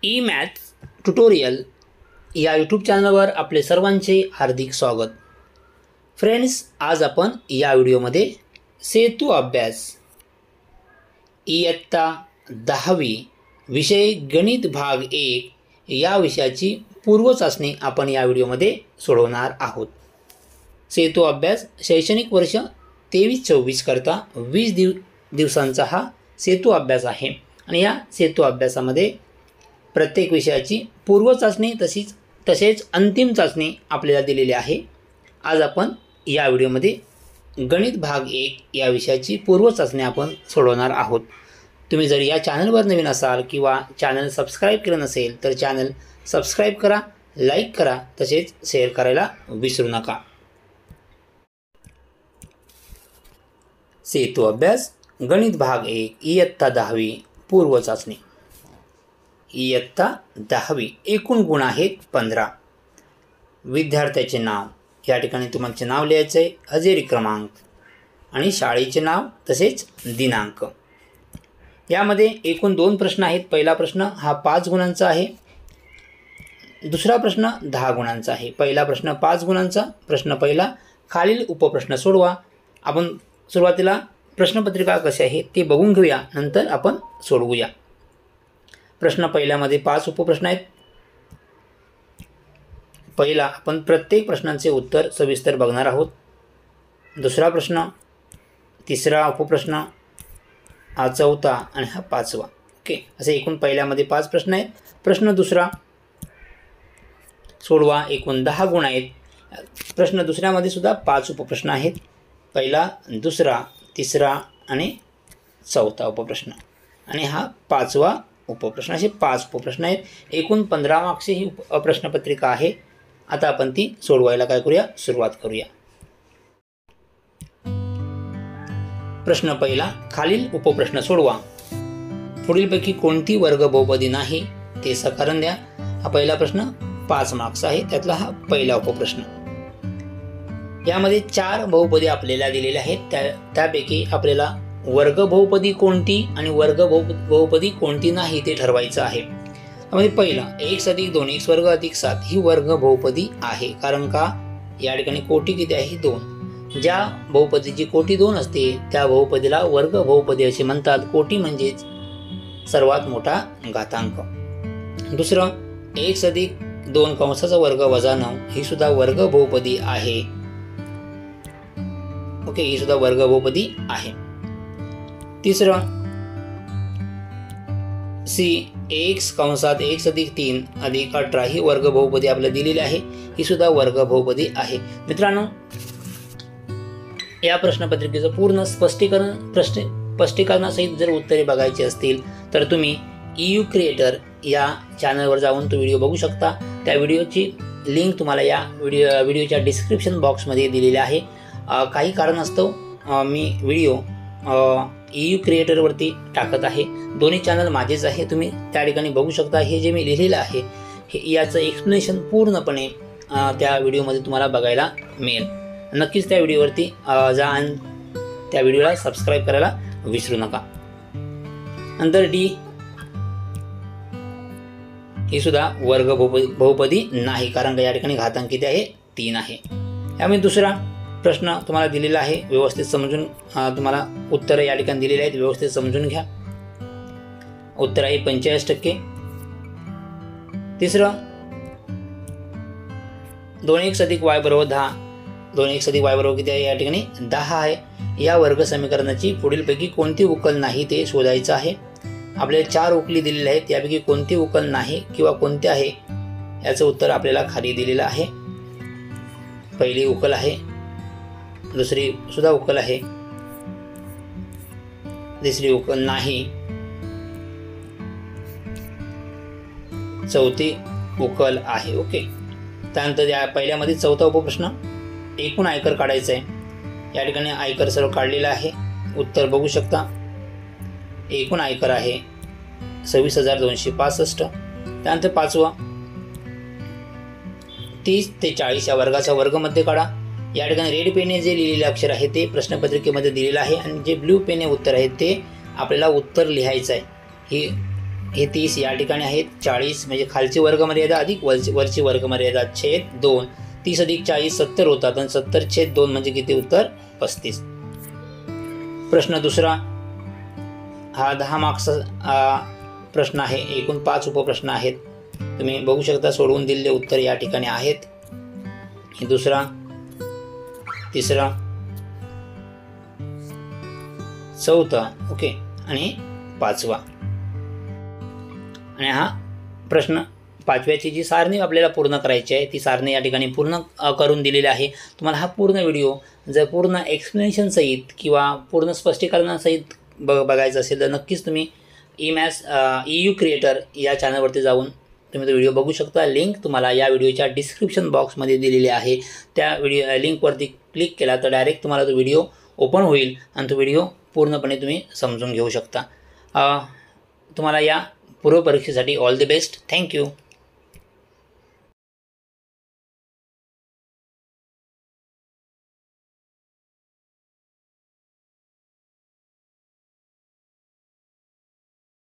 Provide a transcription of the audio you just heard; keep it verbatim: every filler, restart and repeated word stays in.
E maths tutorial या YouTube चॅनलवर आपले सर्वांचे हार्दिक स्वागत. फ्रेंड्स, आज आपण या व्हिडिओमध्ये सेतू अभ्यास इयत्ता दहावी विषय गणित भाग एक या विषयाची पूर्वचाचणी आपण या व्हिडिओमध्ये सोडवणार आहोत. सेतू अभ्यास शैक्षणिक वर्ष तेवीस चोवीस करता वीस दिव दिवसांचा हा सेतू अभ्यास आहे आणि या सेतू अभ्यासामध्ये प्रत्येक विषयाची पूर्वचाचणी तशीच तसेच अंतिम चाचणी आपल्याला दिलेली आहे. आज आपण या व्हिडिओमध्ये गणित भाग एक या विषयाची पूर्वचाचणी आपण सोडवणार आहोत. तुम्ही जर या चॅनलवर नवीन असाल किंवा चॅनल सबस्क्राईब केलं नसेल तर चॅनल सबस्क्राईब करा, लाईक करा, तसेच शेअर करायला विसरू नका. सेतू अभ्यास गणित भाग एक इयत्ता दहावी पूर्वचाचणी. इयत्ता दहावी एकूण गुण आहेत पंधरा. विद्यार्थ्याचे नाव, या ठिकाणी तुमचे नाव लिहायचे आहे, हजेरी क्रमांक आणि शाळेचे नाव तसेच दिनांक. यामध्ये एकूण दोन प्रश्न आहेत. पहिला प्रश्न हा पाच गुणांचा आहे, दुसरा प्रश्न दहा गुणांचा आहे. पहिला प्रश्न पाच गुणांचा. प्रश्न पहिला, खालील उपप्रश्न सोडवा. आपण सुरुवातीला प्रश्नपत्रिका कशी आहे ते बघून घेऊया, नंतर आपण सोडवूया. प्रश्न पहिल्यामध्ये पाच उपप्रश्न आहेत. पहिला आपण प्रत्येक प्रश्नांचे उत्तर सविस्तर बघणार आहोत. दुसरा प्रश्न, तिसरा उपप्रश्न, हा चौथा आणि हा पाचवा. ओके, असे एकूण पहिल्यामध्ये पाच प्रश्न आहेत. प्रश्न दुसरा सोडवा, एकूण दहा गुण आहेत. प्रश्न दुसऱ्यामध्ये सुद्धा पाच उपप्रश्न आहेत. पहिला, दुसरा, तिसरा आणि चौथा उपप्रश्न आणि हा पाचवा उपप्रश्न. असे पाच उपप्रश्न आहेत. एकूण पंधरा मार्क्सची ही प्रश्नपत्रिका आहे. आता आपण ती सोडवायला काय करूया, सुरुवात करूया. प्रश्न पहिला, खालील उपप्रश्न सोडवा. पुढीलपैकी कोणती वर्ग बहुपदी नाही ते सकारण द्या. हा पहिला प्रश्न पाच मार्क्स आहे, त्यातला हा पहिला उपप्रश्न. यामध्ये चार बहुपदी आपल्याला दिलेल्या आहेत. त्या त्यापैकी आपल्याला वर्ग बहुपदी कोणती आणि वर्ग बहु बहुपदी कोणती नाही ते ठरवायचं आहे. त्यामध्ये पहिला, एक्स अधिक दोन एक्स वर्ग अधिक सात ही वर्ग बहुपदी आहे. कारण का, या ठिकाणी कोटी किती आहे, दोन. ज्या बहुपदीची कोटी दोन असते त्या बहुपदीला वर्ग बहुपदी असे म्हणतात. कोटी म्हणजेच सर्वात मोठा घातांक. दुसरं, एक्स अधिक दोन कंसाचा वर्ग वजा नऊ ही सुद्धा वर्ग बहुपदी आहे. ओके, ही सुद्धा वर्ग बहुपदी आहे. तिसरं, सी एक्स कंसात एक्स अधिक तीन अधिक अठरा ही वर्ग बहुपदी आपल्याला दिलेली आहे. ही सुद्धा वर्ग बहुपदी आहे. मित्रांनो, या प्रश्नपत्रिकेचं पूर्ण स्पष्टीकरण प्रश्न स्पष्टीकरणासहित जर उत्तरे बघायची असतील तर तुम्ही ईयू क्रिएटर या चॅनलवर जाऊन तो व्हिडिओ बघू शकता. त्या व्हिडिओची लिंक तुम्हाला या व्हिडिओ व्हिडिओच्या डिस्क्रिप्शन बॉक्समध्ये दिलेली आहे. काही कारणास्तव मी व्हिडिओ ईयू क्रिएटरवरती टाकत आहे. दोन्ही चॅनल माझेच आहे, तुम्ही त्या ठिकाणी बघू शकता. हे जे मी लिहिलेलं आहे हे याचं एक्सप्लेनेशन पूर्णपणे त्या व्हिडिओमध्ये तुम्हाला बघायला मिळेल. नक्कीच त्या व्हिडिओवरती जा आणि त्या व्हिडिओला सबस्क्राईब करायला विसरू नका. नंतर डी ही सुद्धा वर्ग बहुपदी बहुपदी नाही, कारण का या ठिकाणी घातांक किती आहे, तीन आहे. यामध्ये दुसरा प्रश्न तुम्हाला दिलेला आहे, व्यवस्थित समजून तुम्हाला उत्तर या ठिकाणी दिलेले आहेत, व्यवस्थित समजून घ्या. उत्तर आहे पंचेचाळीस टक्के. तिसरं, दोन एक्स अधिक वाय बरोबर दहा. दोन एक्स अधिक वाय बरोबर किती आहे, या ठिकाणी दहा आहे. या वर्ग समीकरणाची पुढीलपैकी कोणती उकल नाही ते शोधायचं आहे. आपल्याला चार उकली दिलेल्या आहेत, त्यापैकी कोणती उकल नाही किंवा कोणते आहे याचं उत्तर आपल्याला खाली दिलेलं आहे. पहिली उकल आहे, दुसरी सुद्धा उकल आहे, तिसरी उकल नाही, चौथी उकल आहे. ओके, त्यानंतर या पहिल्यामध्ये चौथा उपप्रश्न, एकूण आयकर काढायचा आहे. या ठिकाणी आयकर सर्व काढलेला आहे, उत्तर बघू शकता. एकूण आयकर आहे सव्वीस हजार दोनशे पासष्ट. त्यानंतर पाचवा, तीस ते चाळीस या वर्गाचा वर्गमध्ये काढा. या ठिकाणी रेड पेनने जे लिहिलेले अक्षर आहे ते प्रश्नपत्रिकेमध्ये दिलेलं आहे आणि जे ब्ल्यू पेनने उत्तर आहे ते आपल्याला उत्तर लिहायचं आहे. ही हे तीस या ठिकाणी आहेत, चाळीस म्हणजे खालची वर्गमर्यादा अधिक वरची वरची वर्गमर्यादा छेद दोन, तीस अधिक चाळीस सत्तर होतात आणि सत्तर छेद दोन म्हणजे किती उत्तर पस्तीस. प्रश्न दुसरा हा दहा मार्क्सचा प्रश्न आहे. एकूण पाच उपप्रश्न आहेत. तुम्ही बघू शकता सोडवून दिलेले उत्तर या ठिकाणी आहेत. हे दुसरा, तिसरा, चौथा ओके आणि पाचवा. आणि हा प्रश्न पाचव्याची जी सारणी आपल्याला पूर्ण करायची आहे ती सारणी या ठिकाणी पूर्ण करून दिलेली आहे. तुम्हाला हा पूर्ण व्हिडिओ जर पूर्ण एक्सप्लेनेशन सहित किंवा पूर्ण स्पष्टीकरणासहित ब बघायचं असेल तर नक्कीच तुम्ही E maths E U creator या चॅनलवरती जाऊन तुम्ही तो व्हिडिओ बघू शकता. लिंक तुम्हाला या व्हिडिओच्या डिस्क्रिप्शन बॉक्समध्ये दिलेली आहे. त्या व्हिडिओ लिंकवरती क्लिक केला तर डायरेक्ट तुम्हाला तो व्हिडिओ ओपन होईल आणि तो व्हिडिओ पूर्णपणे तुम्ही समजून घेऊ शकता. तुम्हाला या पूर्व परीक्षेसाठी ऑल द बेस्ट. थँक्यू.